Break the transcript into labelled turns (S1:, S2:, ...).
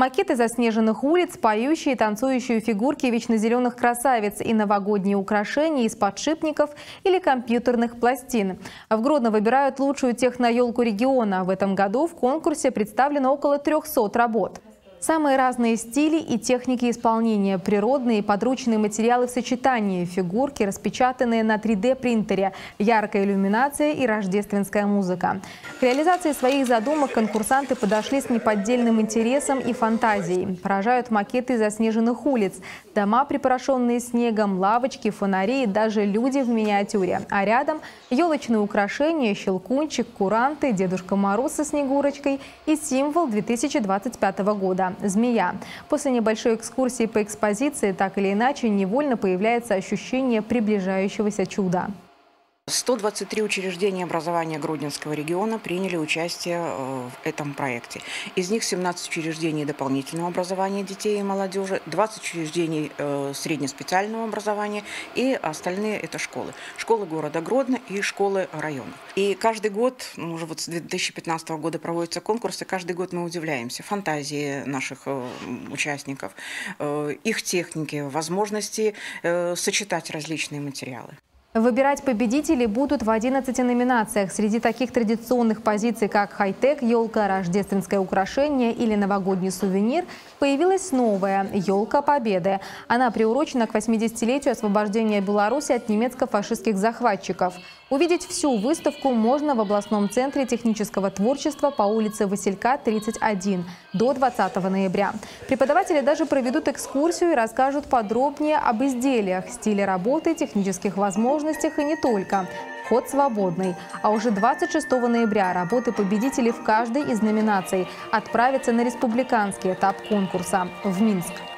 S1: Макеты заснеженных улиц, поющие и танцующие фигурки вечнозеленых красавиц и новогодние украшения из подшипников или компьютерных пластин. В Гродно выбирают лучшую техноелку региона. В этом году в конкурсе представлено около 300 работ. Самые разные стили и техники исполнения, природные и подручные материалы в сочетании, фигурки, распечатанные на 3D-принтере, яркая иллюминация и рождественская музыка. К реализации своих задумок конкурсанты подошли с неподдельным интересом и фантазией. Поражают макеты заснеженных улиц, дома, припорошенные снегом, лавочки, фонари и даже люди в миниатюре. А рядом елочные украшения, щелкунчик, куранты, Дедушка Мороз со Снегурочкой и символ 2025 года. Змея. После небольшой экскурсии по экспозиции так или иначе невольно появляется ощущение приближающегося чуда.
S2: 123 учреждения образования Гродненского региона приняли участие в этом проекте. Из них 17 учреждений дополнительного образования детей и молодежи, 20 учреждений среднеспециального образования и остальные это школы. Школы города Гродно и школы района. И каждый год, уже вот с 2015 года проводятся конкурсы, каждый год мы удивляемся фантазии наших участников, их техники, возможности сочетать различные материалы.
S1: Выбирать победителей будут в 11 номинациях. Среди таких традиционных позиций, как хай-тек, елка, рождественское украшение или новогодний сувенир, появилась новая – елка Победы. Она приурочена к 80-летию освобождения Беларуси от немецко-фашистских захватчиков. Увидеть всю выставку можно в областном центре технического творчества по улице Василька, 31 до 20 ноября. Преподаватели даже проведут экскурсию и расскажут подробнее об изделиях, стиле работы, технических возможностях и не только. Вход свободный. А уже 26 ноября работы победителей в каждой из номинаций отправятся на республиканский этап конкурса в Минск.